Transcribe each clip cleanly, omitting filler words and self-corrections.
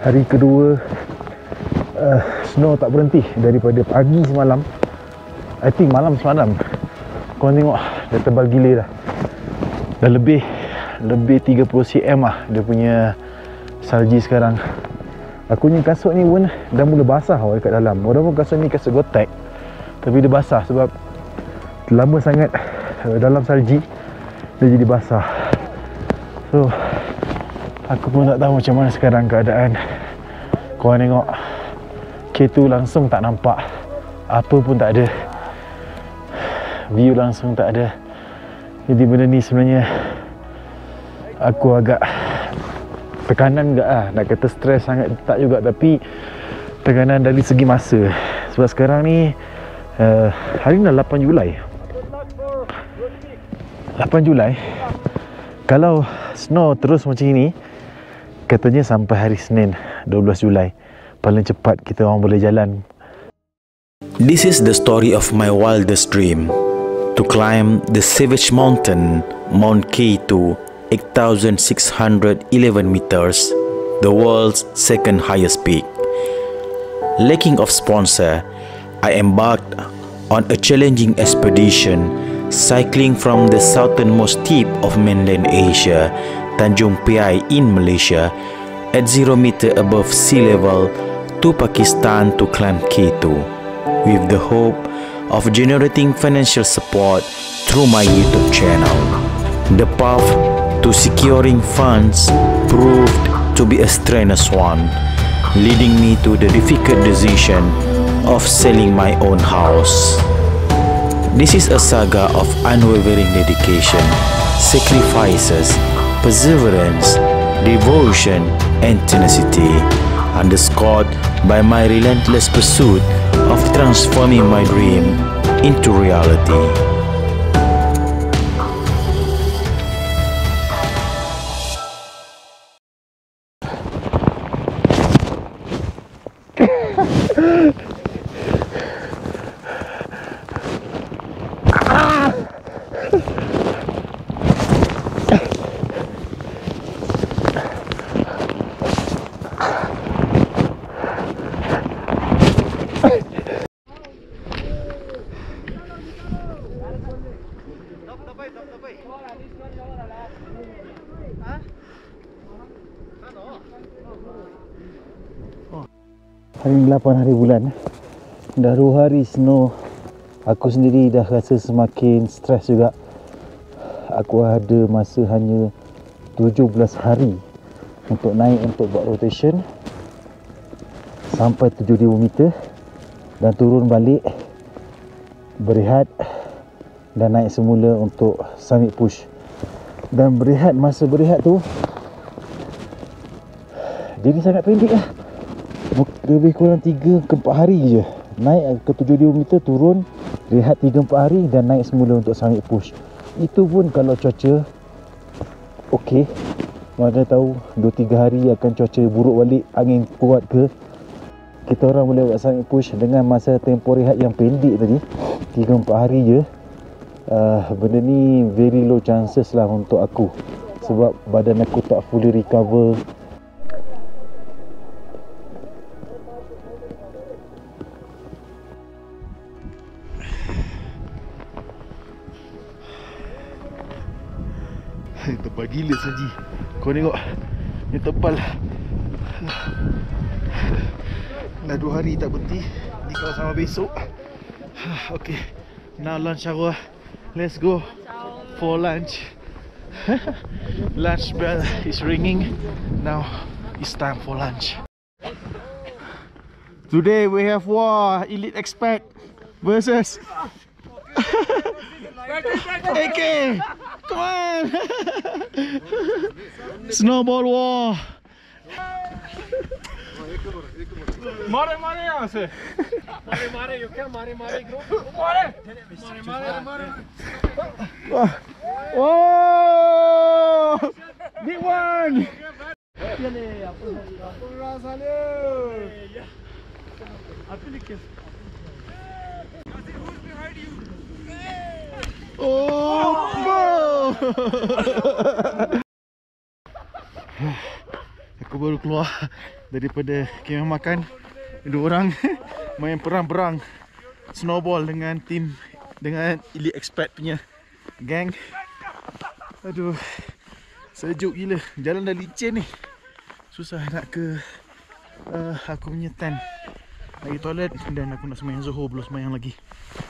Hari kedua, snow tak berhenti daripada pagi semalam. I think malam semalam. Korang tengok, dah tebal gila dah. Dah lebih 30 cm lah dia punya salji sekarang. Aku punya kasut ni pun dah mula basah dekat dalam. Walaupun kasut ni kasut Gore-Tex, tapi dia basah sebab lama sangat dalam salji, dia jadi basah. So aku pun tak tahu macam mana sekarang keadaan. Korang tengok, K2 langsung tak nampak, apa pun tak ada, view langsung tak ada. Jadi benda ni sebenarnya aku agak tekanan juga lah. Nak kata stres sangat tak juga, tapi tekanan dari segi masa. Sebab sekarang ni hari ni dah 8 Julai. 8 Julai. Kalau snow terus macam ini, katanya sampai hari Senin 12 Julai paling cepat kita orang boleh jalan. This is the story of my wildest dream, to climb the savage mountain, Mount K2, 8,611 meters, the world's second highest peak. Lacking of sponsor, I embarked on a challenging expedition, cycling from the southernmost tip of mainland Asia, Tanjung Piai in Malaysia, at 0 meter above sea level, to Pakistan to climb K2, with the hope of generating financial support through my YouTube channel. The path to securing funds proved to be a strenuous one, leading me to the difficult decision of selling my own house. This is a saga of unwavering dedication, sacrifices, perseverance, devotion, and tenacity, underscored by my relentless pursuit of transforming my dream into reality. Hari 8 hari bulan, dah 2 hari snow. Aku sendiri dah rasa semakin stres juga. Aku ada masa hanya 17 hari untuk naik, untuk buat rotation sampai 7,000 meter dan turun balik, berehat dan naik semula untuk summit push. Dan berehat, masa berehat tu jadi sangat pendek lah. Lebih kurang 3 ke 4 hari je. Naik ke 7,000 meter, turun, rehat 3-4 hari dan naik semula untuk summit push. Itu pun kalau cuaca okey. Mana tahu 2-3 hari akan cuaca buruk balik, angin kuat ke, kita orang boleh buat summit push dengan masa tempoh rehat yang pendek tadi, 3-4 hari je. Benda ni very low chances lah untuk aku, sebab badan aku tak fully recover. Tebal gila saji. Kau tengok, ni tebal. Dah 2 hari tak berhenti. Ni kalau sama besok. Okay, now lunch hour. Let's go for lunch. Lunch bell is ringing. Now it's time for lunch. Today we have war Elite Expert versus AK. Come on. Snowball war. मारे यहाँ से मारे यो क्या मारे ग्रुप मारे Oh, big one. Oh, aku Aku baru keluar daripada kemah makan. Dua orang main perang-perang snowball dengan tim, dengan Elite Expat punya gang. Aduh, sejuk gila. Jalan dah licin ni. Susah nak ke aku punya tent. Lagi toilet dan aku nak sembahyang Zuhur, belum sembahyang lagi.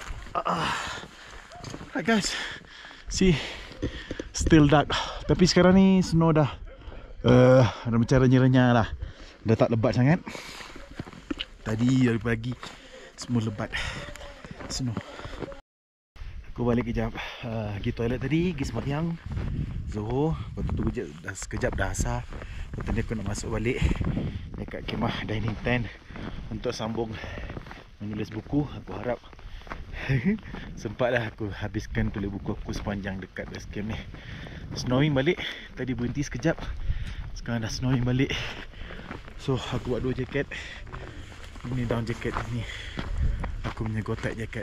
Right guys, see, still dark. Tapi sekarang ni snow dah macam renyah-renyah lah. Dah tak lebat sangat. Tadi dari pagi semua lebat snow. Aku balik kejap, pergi toilet tadi, pergi sembahyang Zuhur. Lepas tu sekejap dah asar. Lepas ni aku nak masuk balik dekat kemah dining tent untuk sambung menulis buku. Aku harap sempatlah aku habiskan tulis buku aku sepanjang dekat base camp ni. Snowing balik. Tadi berhenti sekejap, sekarang dah snowing balik. So aku buat 2 jaket. Ini down jaket, ni aku punya Gore-Tex jaket.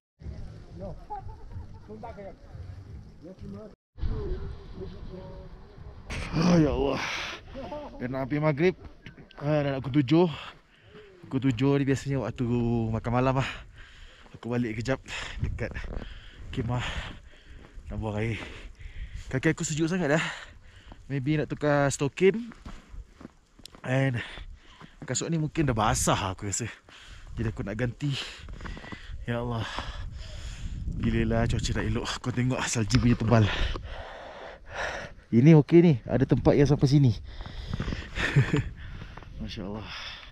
Oh ya Allah. Dah nak habis maghrib. Dah nak pukul 7. Pukul 7 ni biasanya waktu makan malam lah. Aku balik kejap dekat kemah nak buang air. Kaki aku sejuk sangat dah. Maybe nak tukar stokin. And kasut ni mungkin dah basah aku rasa. Jadi aku nak ganti. Ya Allah, gila lah cuaca tak elok. Kau tengok salji punya tebal. Ini okey ni, ada tempat yang sampai sini. Masya Allah.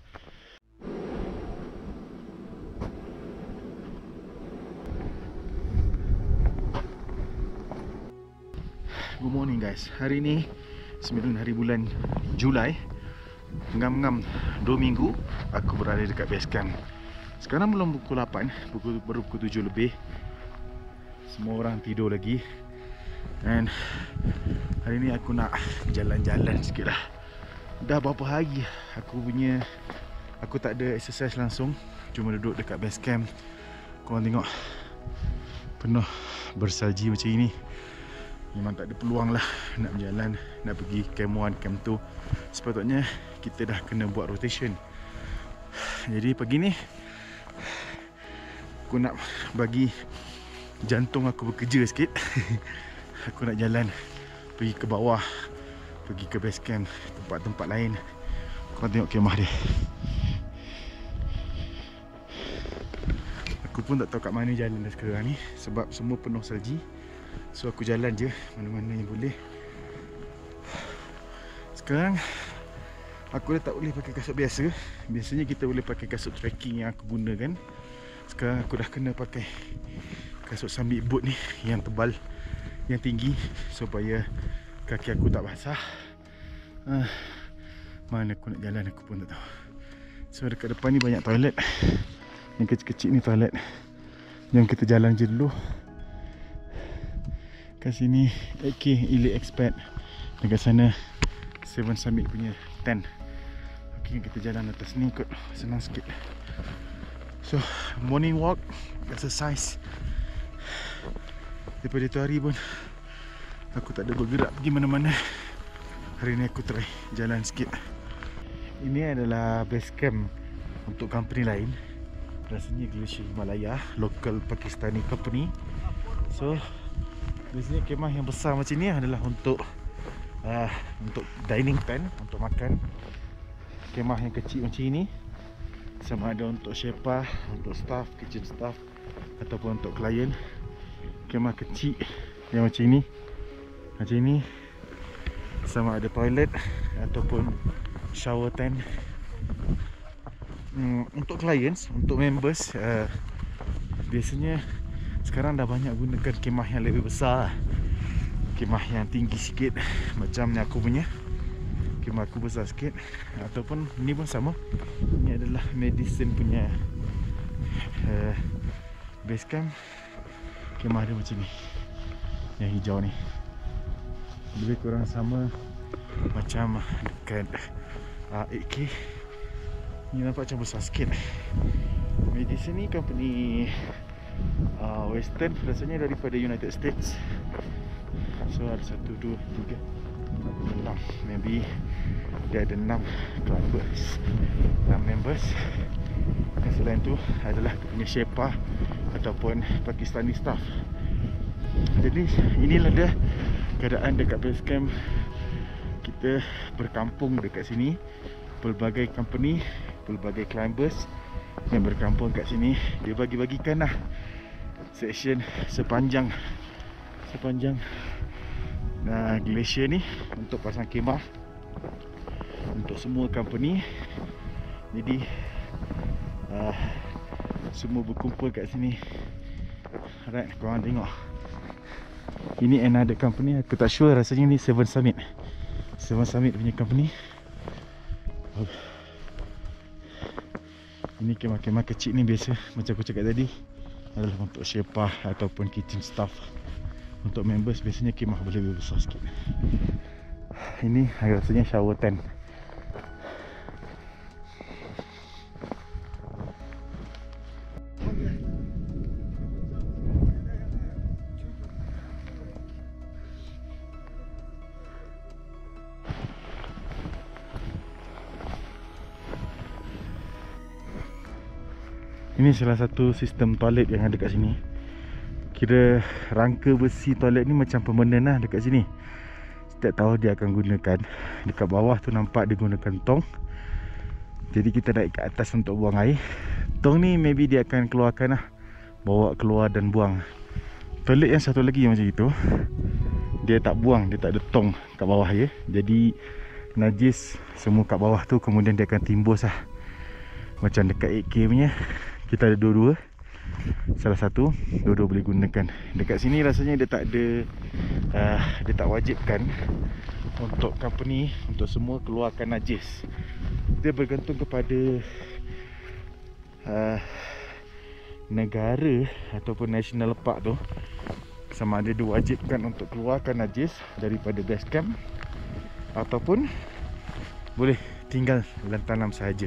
Good morning guys. Hari ni 9 hari bulan Julai. Ngam-ngam 2 minggu aku berada dekat base camp. Sekarang belum pukul 8, baru pukul 7 lebih. Semua orang tidur lagi. And hari ni aku nak jalan-jalan sikit lah. Dah berapa hari aku tak ada exercise langsung. Cuma duduk dekat base camp. Korang tengok, penuh bersalji macam ini. Memang tak ada peluang lah nak berjalan, nak pergi camp 1, camp 2. Sepatutnya kita dah kena buat rotation. Jadi pagi ni aku nak bagi jantung aku bekerja sikit. Aku nak jalan pergi ke bawah, pergi ke base camp, tempat-tempat lain. Kau tengok kemah dia. Aku pun tak tahu kat mana jalan dah sekarang ni, sebab semua penuh salji. So aku jalan je mana-mana yang boleh. Sekarang aku dah tak boleh pakai kasut biasa. Biasanya kita boleh pakai kasut trekking yang aku gunakan. Sekarang aku dah kena pakai kasut summit boot ni yang tebal, yang tinggi, supaya kaki aku tak basah. Mana aku nak jalan aku pun tak tahu. So dekat depan ni banyak toilet. Yang kecil-kecil ni toilet. Jom kita jalan je dulu. Kat sini AK Elite Expat. Dekat sana 7 Summit punya tent. Ok, kita jalan atas ni kot, senang sikit. So morning walk, exercise. Daripada tu hari pun aku tak ada bergerak pergi mana-mana. Hari ni aku try jalan sikit. Ini adalah base camp untuk company lain. Rasanya Glacier Himalaya, local Pakistani company. So biasanya kemah yang besar macam ni adalah untuk dining tent, untuk makan. Kemah yang kecil macam ini sama ada untuk Sherpa, untuk staff, kitchen staff, ataupun untuk klien. Kemah kecil yang macam ini sama ada toilet ataupun shower tent. Untuk clients, untuk members, biasanya sekarang dah banyak gunakan kemah yang lebih besar, kemah yang tinggi sikit. Macam ni aku punya kemah aku besar sikit. Ataupun ni pun sama. Ini adalah Medicine punya base camp. Kemah dia macam ni, yang hijau ni. Lebih kurang sama macam dekat 8K. Ni nampak macam besar sikit. Medicine ni company Western, rasanya daripada United States. So ada 1, 2, 3, Maybe dia ada 6 climbers, 6 members. Dan selain tu adalah dia punya Sherpa ataupun Pakistani staff. Jadi inilah dia keadaan dekat base camp. Kita berkampung dekat sini. Pelbagai company, pelbagai climbers yang berkampung kat sini. Dia bagi-bagikan lah section sepanjang glacier ni untuk pasang kemah untuk semua company. Jadi semua berkumpul kat sini. Alright, korang tengok. Ini another company. Aku tak sure, rasanya ni Seven Summit punya company. Ini kemah-kemah kecil ni biasa macam aku cakap tadi adalah untuk Sherpa ataupun kitchen staff. Untuk members biasanya kemah boleh lebih besar sikit. Ini rasanya shower tent. Ini salah satu sistem toilet yang ada kat sini. Kira rangka besi toilet ni macam permanen lah dekat sini. Setiap tahun dia akan gunakan. Dekat bawah tu nampak dia gunakan tong. Jadi kita naik ke atas untuk buang air. Tong ni maybe dia akan keluarkan lah, bawa keluar dan buang. Toilet yang satu lagi macam itu, dia tak buang, dia tak ada tong kat bawah ya. Jadi najis semua kat bawah tu kemudian dia akan timbus lah. Macam dekat 8K punya, kita ada dua-dua. Salah satu, dua-dua boleh gunakan. Dekat sini rasanya dia tak ada dia tak wajibkan untuk company, untuk semua keluarkan najis. Dia bergantung kepada negara ataupun national park tu, sama ada diwajibkan untuk keluarkan najis daripada base camp ataupun boleh tinggal dan tanam sahaja.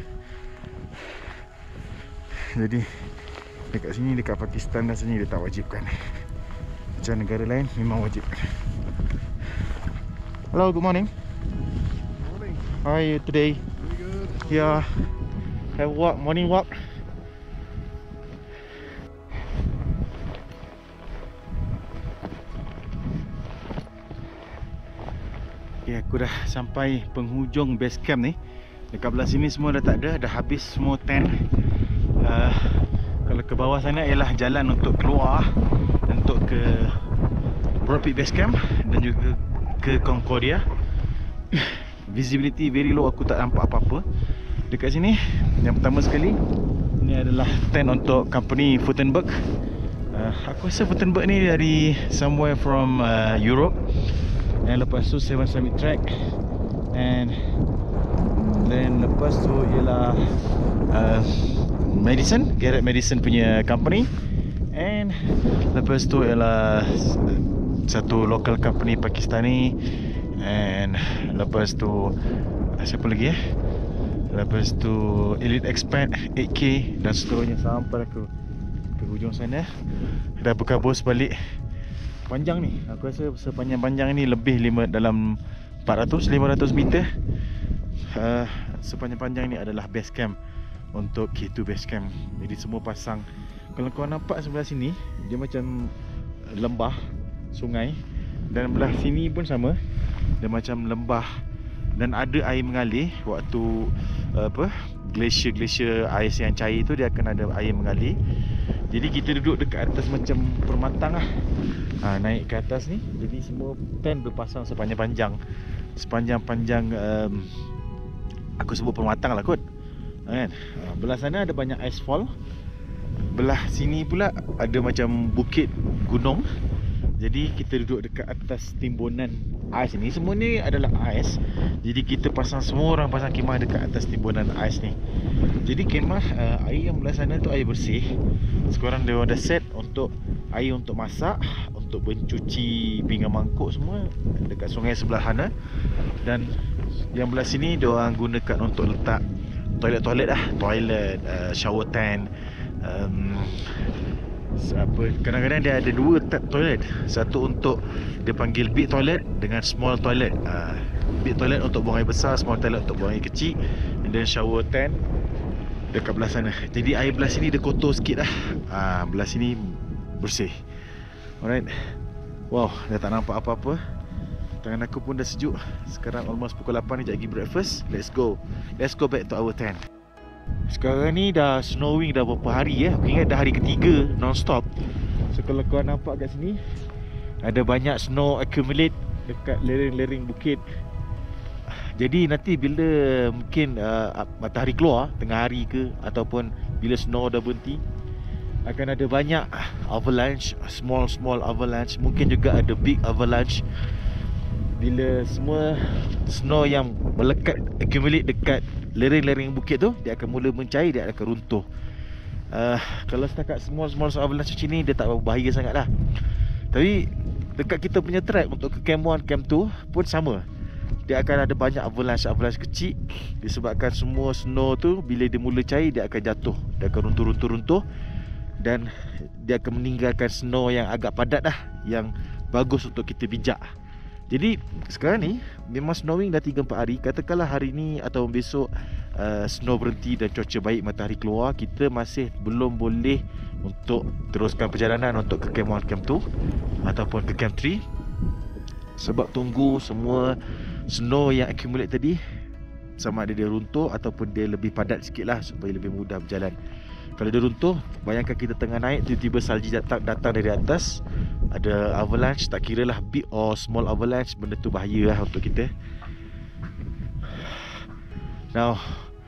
Jadi dekat sini, dekat Pakistan rasanya dia tak wajibkan. Macam negara lain memang wajib. Hello, good morning. Morning. How are you today? Pretty good. Yeah, have walk, morning walk. Okay, aku dah sampai penghujung base camp ni. Dekat belah sini semua dah tak ada, dah habis semua tent. Kalau ke bawah sana ialah jalan untuk keluar untuk ke Broad Peak Base Camp dan juga ke Concordia. Visibility very low, aku tak nampak apa-apa dekat sini. Yang pertama sekali, ini adalah tent untuk company Fotenberg. Aku rasa Fotenberg ni dari somewhere from Europe. Dan lepas tu Seven Summit Track, and then lepas tu ialah Garrett Madison punya company, and lepas tu ialah satu local company Pakistani, and lepas tu siapa lagi lepas tu Elite Expat 8K dan seterusnya sampai ke hujung sana. Dah berkabus balik. Panjang ni, aku rasa sepanjang-panjang ni lebih dalam 400-500 meter. Sepanjang-panjang ni adalah base camp untuk K2 base camp. Jadi semua pasang. Kalau kau nampak sebelah sini, dia macam lembah sungai, dan belah sini pun sama, dia macam lembah dan ada air mengalir. Waktu glacier ais yang cair tu, dia akan ada air mengalir. Jadi kita duduk dekat atas macam permatang lah. Naik ke atas ni, jadi semua tent berpasang sepanjang-panjang aku sebut permatang lah kot kan. Belah sana ada banyak asfal, belah sini pula ada macam bukit gunung. Jadi kita duduk dekat atas timbunan ais ni. Semua ni adalah ais. Jadi kita semua orang pasang kemah dekat atas timbunan ais ni. Jadi kemah air yang belah sana tu air bersih. Sekarang dia ada set untuk air untuk masak, untuk mencuci pinggan mangkuk semua dekat sungai sebelah sana. Dan yang belah sini dia orang gunakan untuk letak toilet lah, shower tent. Kadang-kadang dia ada dua toilet. Satu untuk dia panggil big toilet dengan small toilet. big toilet untuk buang air besar, small toilet untuk buang air kecil, and then shower tent dekat belah sana. Jadi air belah sini dia kotor sikit lah. Belah sini bersih. Alright. Wow, dah tak nampak apa-apa. Tangan aku pun dah sejuk. Sekarang almost pukul 8 ni, sekejap lagi breakfast. Let's go back to our tent. Sekarang ni dah snowing dah berapa hari Aku ingat dah hari ketiga non-stop. So kalau kau nampak kat sini, ada banyak snow accumulate dekat lereng-lereng bukit. Jadi nanti bila mungkin matahari keluar tengah hari ke, ataupun bila snow dah berhenti, akan ada banyak avalanche, small avalanche, mungkin juga ada big avalanche. Bila semua snow yang melekat, accumulate dekat lereng-lereng bukit tu, dia akan mula mencair, dia akan runtuh. Kalau setakat small avalanche macam ni, dia tak berbahaya sangat lah. Tapi dekat kita punya track untuk ke Camp 1, Camp 2 pun sama. Dia akan ada banyak avalanche kecil. Disebabkan semua snow tu bila dia mula cair, dia akan jatuh, dia akan runtuh. Dan dia akan meninggalkan snow yang agak padat lah, yang bagus untuk kita bijak. Jadi sekarang ni memang snowing dah 3-4 hari. Katakanlah hari ni atau besok snow berhenti dan cuaca baik, matahari keluar, kita masih belum boleh untuk teruskan perjalanan untuk ke Camp 1, Camp 2 ataupun ke Camp 3. Sebab tunggu semua snow yang accumulate tadi, sama ada dia runtuh ataupun dia lebih padat sikit lah, supaya lebih mudah berjalan. Kalau dia runtuh, bayangkan kita tengah naik, tiba-tiba salji datang dari atas, ada avalanche, tak kira lah big or small avalanche, benda tu bahaya lah untuk kita. Now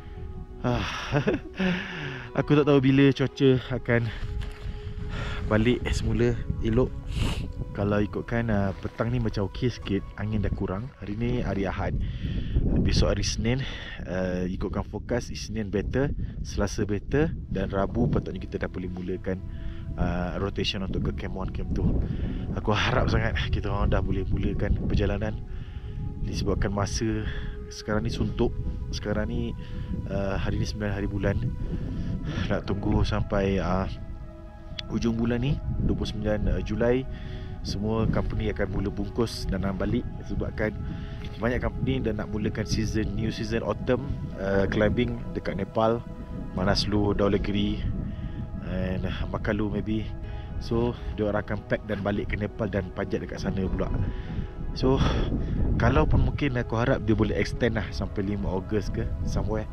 aku tak tahu bila cuaca akan balik semula elok. Kalau ikutkan petang ni macam okey sikit, angin dah kurang. Hari ni hari Ahad, besok hari Senin, ikutkan forecast Isnin better, Selasa better, dan Rabu patutnya kita dah boleh mulakan rotation untuk ke Camp 1, Camp 2. Aku harap sangat kita orang dah boleh mulakan perjalanan. Disebabkan masa sekarang ni suntuk. Sekarang ni hari ni 9 hari bulan. Nak tunggu sampai hujung bulan ni 29 Julai, semua company akan mula bungkus dan balik. Sebabkan banyak company dah nak mulakan new season autumn climbing dekat Nepal, Manaslu, Dhaulagiri and Makalu maybe. So diorang akan pack dan balik ke Nepal dan panjat dekat sana pula. So kalau pun mungkin, aku harap dia boleh extend lah sampai 5 Ogos ke somewhere,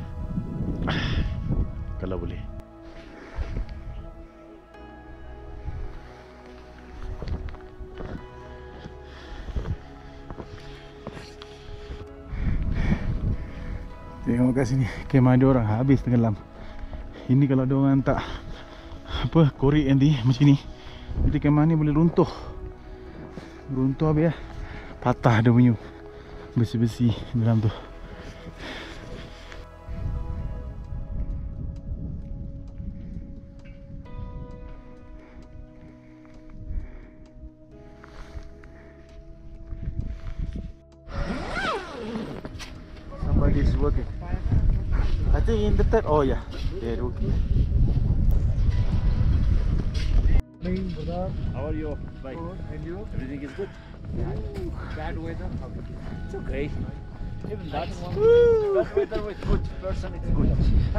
kalau boleh. Tengok kat sini, kemah dia orang habis tenggelam. Ini kalau dia orang tak korek nanti macam ni, nanti kemah ni boleh runtuh habis lah. Patah dia punya besi-besi dalam tu. Somebody is working. I think in the tent. Oh yeah, they're working. How are you? Bye. Good. And you? Everything is good? Bad weather? It's okay. Even that one. Bad weather with good person, it's good.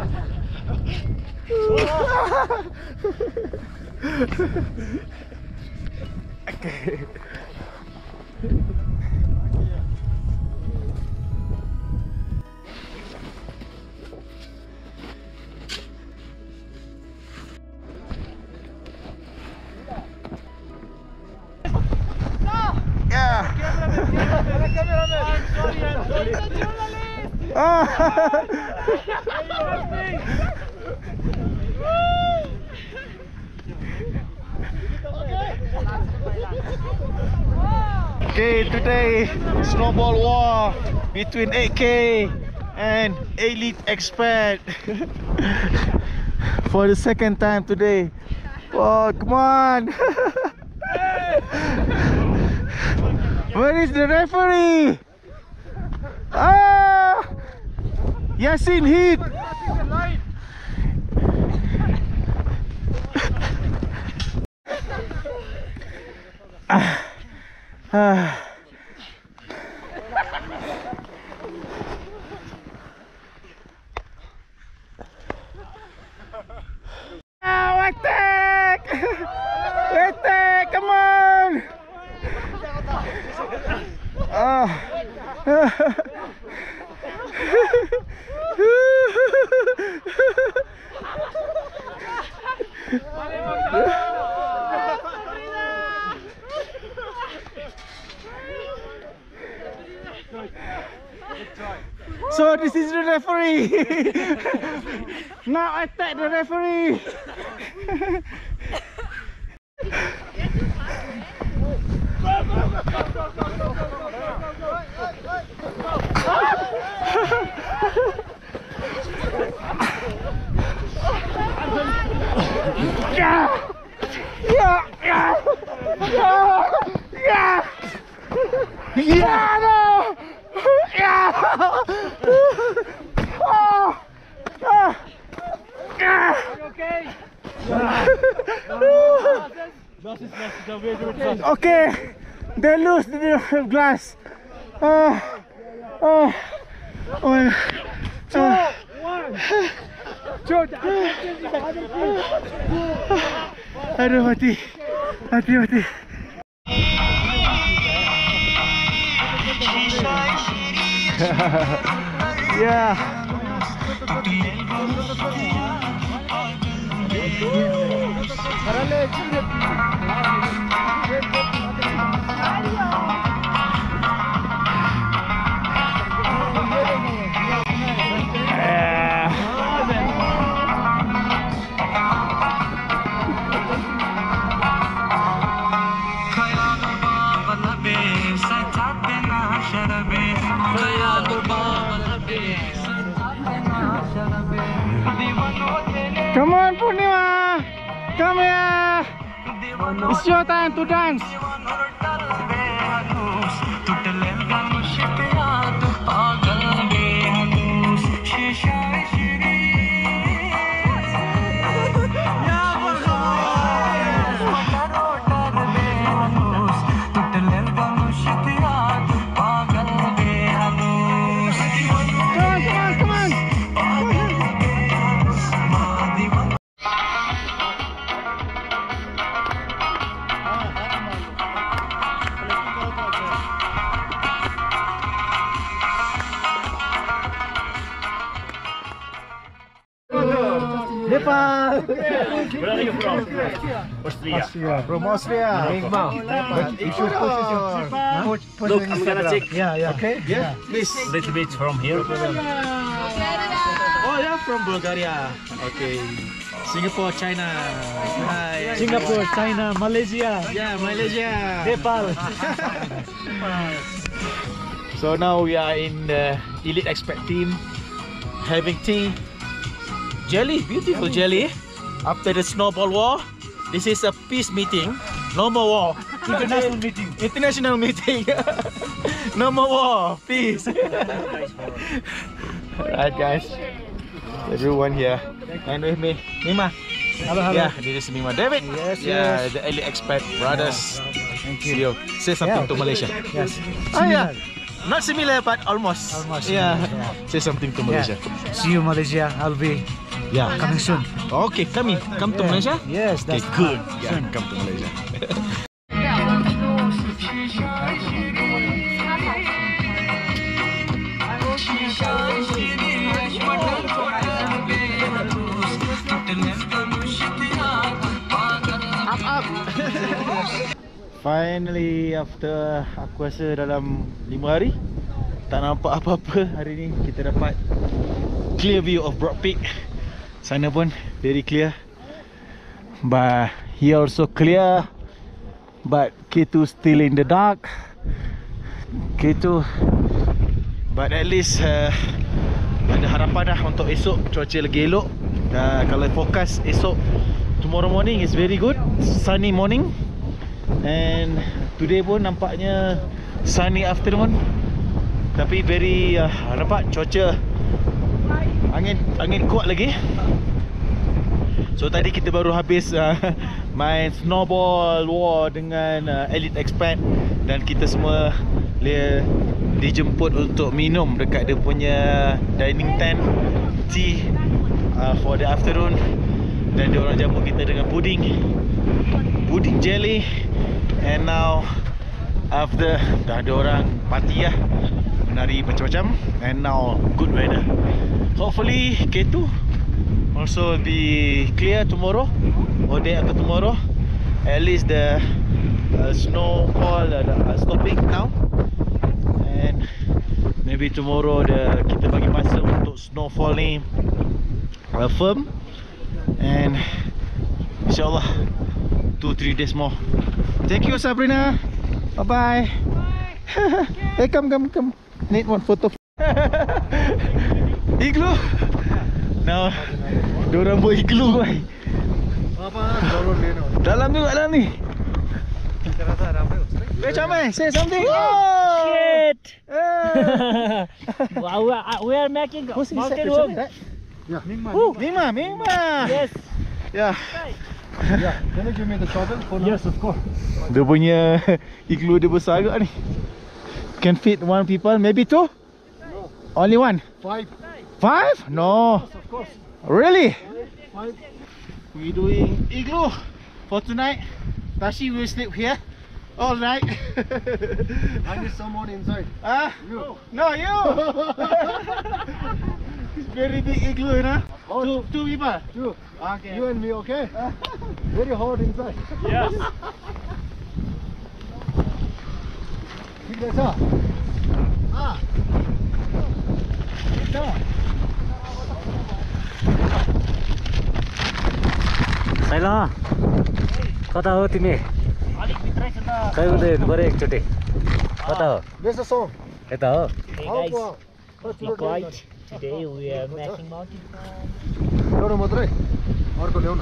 Okay, today snowball war between 8K and Elite Expert for the second time today. Oh, come on! Where is the referee? Yasin hit. So this is the referee. Now I tag the referee. Okay, they lose the glass. Aduh, mati. Yeah. Come on, Purnima! Come here! It's your time to dance! Nepal! Where are you from? Austria. From Austria. You should post Look, on I'm gonna Instagram. take. Yeah. Okay? Yeah. Please. Little bit from here. Oh, yeah, from Bulgaria. Okay. Singapore, China. Hi. Singapore, China, Malaysia, Yeah, Malaysia. Nepal. So now we are in the Elite Expat team having tea. Jelly, beautiful jelly. After the snowball war, this is a peace meeting. No more war. International meeting. International meeting. No more war. Peace. Alright, guys. Everyone here. And with me, Mima. Hello. Yeah, this is Mima. David. Yes, Yeah, yes. the Elite Expat brothers. Thank See you. you. Say something Yeah. to Malaysia. Yes. Oh yeah. Not similar, but almost. Almost Yeah. similar, Say something to Malaysia. See you, Malaysia. I'll be Yeah. coming soon. Okay, come to Yeah. Malaysia. Yes, Okay, that's good. Yeah, soon. come to Malaysia. Finally, after aku rasa dalam 5 hari tak nampak apa-apa, hari ni kita dapat clear view of Broad Peak. Sana pun very clear, but here also clear, but K2 still in the dark. K2, but at least ada harapan dah untuk esok cuaca lagi elok. Kalau forecast esok, tomorrow morning is very good, sunny morning. And today pun nampaknya sunny afternoon. Tapi very nampak cuaca angin kuat lagi. So tadi kita baru habis main snowball war dengan Elite Expat, dan kita semua dijemput untuk minum dekat dia punya dining tent, tea for the afternoon. Dan dia orang jamu kita dengan pudding jelly. And now After dah ada orang party lah, menari macam-macam, and now good weather. Hopefully K2 also be clear tomorrow or day after tomorrow. At least the snowfall stopping now, and maybe tomorrow kita bagi masa untuk snowfall ni firm, and insyaAllah 2-3 days more. Thank you Sabrina. Bye bye. Hey, come. Need one photo. Igloo. Now, diorang buat igloo. Dalam juga dalam ni. Macam mana? Say something. Oh! Shit! We are making mountain home. Mima. Yes. Yeah. Can you give me the shovel? Yes, of course. Dia punya igloo dia besar agak ni. Can fit one people, maybe two? No. Only one? 5. 5? No. Of course. Really? 5. We doing igloo for tonight. Tashi will sleep here all night. I need someone inside. You. No, you. It's very big igloo, you know. Two people. 2. Okay. You and me, okay? Very hot inside. Yes. ठीक है सर. साइला कता हो तिमी? खै उदय गरे एकचोटि कता हो? There's a song. यता हो? How far? Be quiet. Today we are making mountain. एउटा मात्रै अर्को ल्याउ न.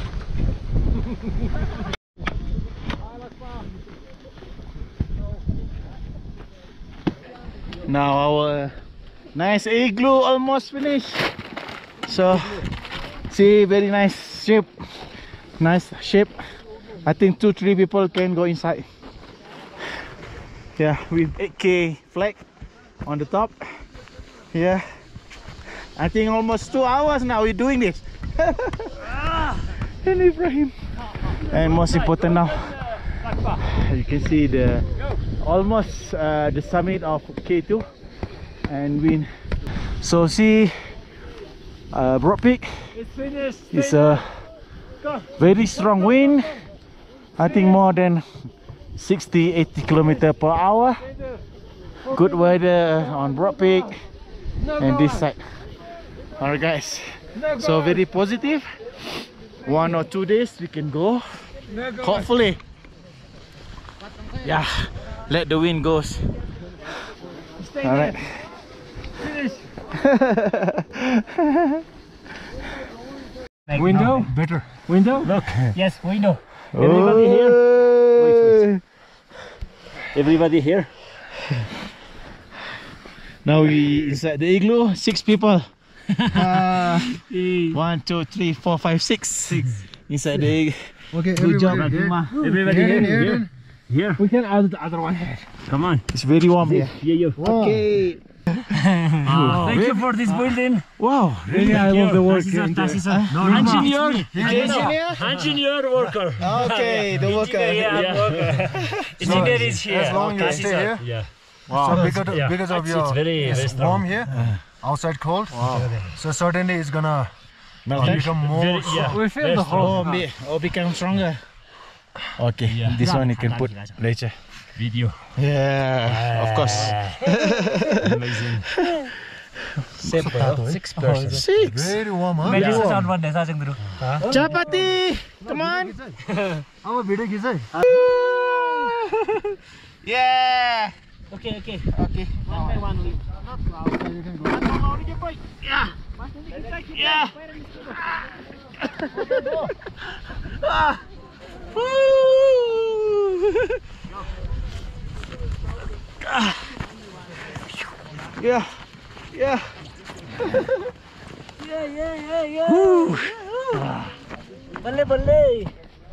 Now our nice igloo almost finished. So see, very nice shape. Nice shape. I think 2-3 people can go inside. Yeah, with 8K flag on the top. Yeah, I think almost 2 hours now we're doing this. And Ibrahim. And most important now, you can see the almost the summit of K2 and wind. So see, Broad Peak is a very strong wind. I think more than 60-80 km per hour. Good weather on Broad Peak and this side. Alright guys, so very positive. 1 or 2 days we can go, hopefully. Yeah, let the wind goes. Alright. Window? Better. Window? Look. Yes, window. Everybody here. Wait. Everybody here. Now we inside the igloo, 6 people. 1, 2, 3, 4, 5, 6. Inside the igloo. Okay, Good job. Everybody here. Here. We can add the other one. Come on. It's very warm here. Yeah. Okay. Thank you for this building. Wow. Really, I love the work. Engineer worker. Okay, the worker. Engineer is here. As long as you stay here. Yeah. So because of your It's very strong. warm here, outside cold. So certainly it's gonna become more. We feel the whole Become stronger. Okay, this one you can put later. video. Yeah, of course. Amazing. 6 persons. 6. Very warm, huh? Chapati, come on. अब video खिच है. Yeah. Okay. Okay. One by one. Yeah. Yeah. Bale.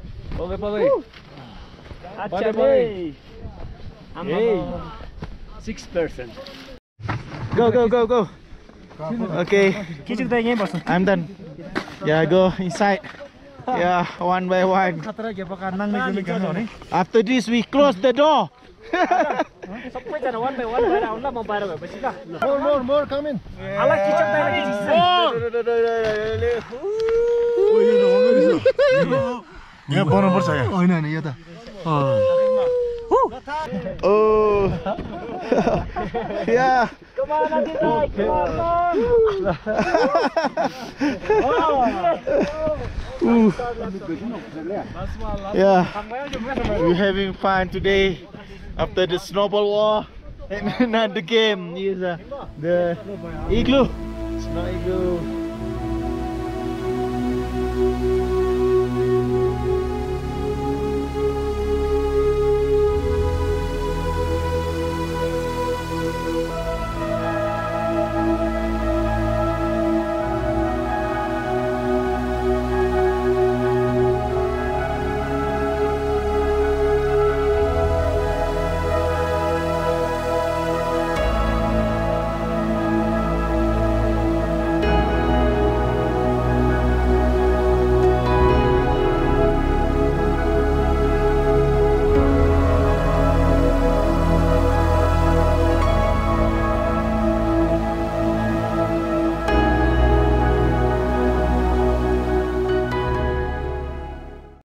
Acha bale. Hey. 6 person. Go. Okay, I'm done. Yeah, go inside. Yeah, one by one. After this, we close the door. सबैजना one by one भएर आउनु ल म बाहिर भएपछि ल More, come in. आला kitchen दाइले यहाँ बनाउनु पर्छ यहाँ होइन होइन यो त Oh, yeah. Come on, Aditya, come on. Yeah, we're having fun today after the snowball war. And not the game, is the igloo. Snow igloo.